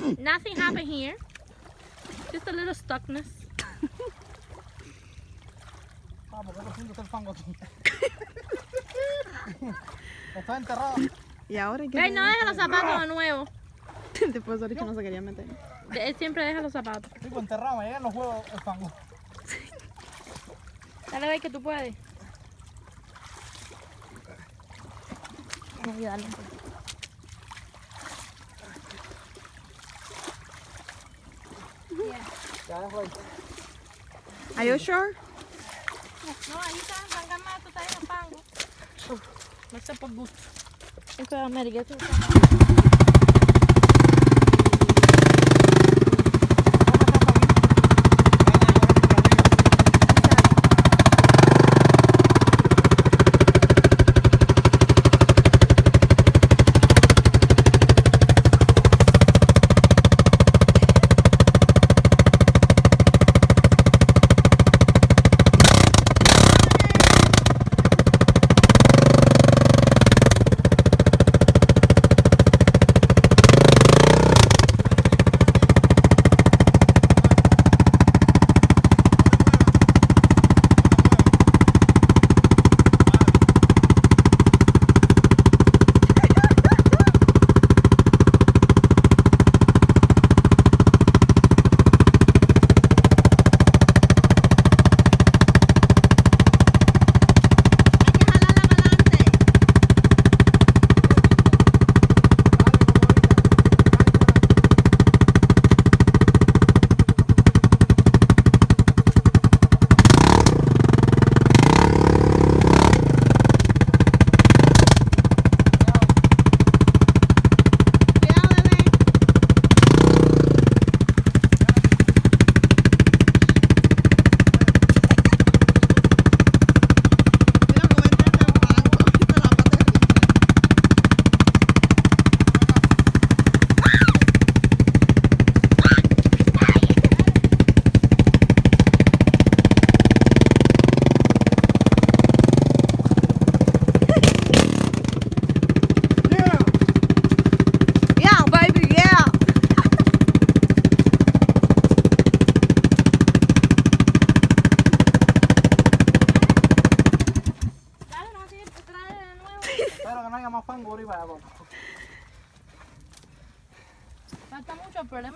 Nothing happened here. Just a little stuckness. Ah, porque no siento el fango aquí. Está enterrado. Y ahora hay que... Ven, no deja los zapatos de nuevo. Después de no se quería meter. Él siempre deja los zapatos. Digo, enterrado, me llegan los huevos el fango. Dale, ve que tú puedes. Voy a ayudarle un poco. Ya déjalo ahí. Are you sure? No, ahí está, San más, tú estás en el fango. No sé por gusto. Esto es América, esto es Espero que no haya más fango ahorita. falta mucho el problema.